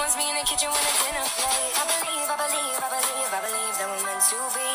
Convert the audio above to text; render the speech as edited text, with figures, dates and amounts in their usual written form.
wants me in the kitchen with a dinner plate. I believe that we're meant to be.